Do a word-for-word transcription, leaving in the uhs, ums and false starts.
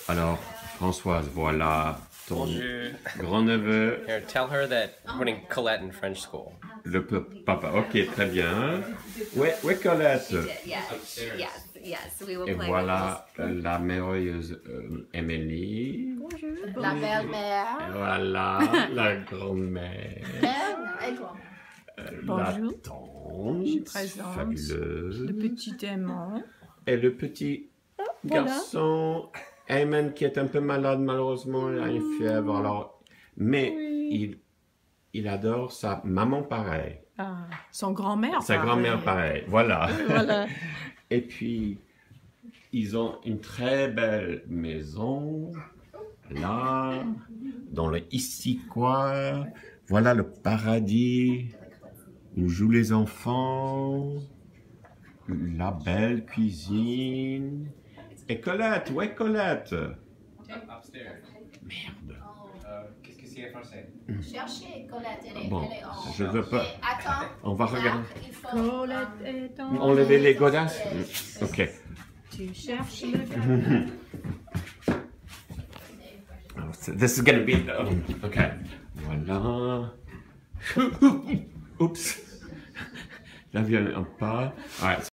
Alors, Françoise, voilà ton Bonjour. grand-neveu, Here, tell her that we're putting Colette in French school. le p- papa. Ok, très bien. Où est, où est Colette? Yes, yes, yes. We will Et play voilà la merveilleuse euh, Émilie. with la belle-mère. Et voilà la grand-mère. Euh, Bonjour. La tante. Je présente Fabuleuse. le petit aimant. Et le petit garçon, Eamon, qui est un peu malade malheureusement, il a une fièvre. Alors, mais Oui. il, il adore sa maman pareil, Ah, son grand-mère. sa pareil. grand-mère pareil. Voilà. Voilà. Et puis, ils ont une très belle maison, là, dans le ici quoi. Voilà le paradis où jouent les enfants. La belle cuisine. Et Colette, où est Colette? Upstairs. Merde. Euh, Qu'est-ce que c'est en français? Cherchez Colette, elle est, Bon, elle est en... je veux pas. Mais attends. On va regarder. Là, il faut, Colette um, est en... Enlever les godasses? Ok. Tu cherches le gars. This is gonna be. Oh, ok. Voilà. Oups. Là vient un pas. All right.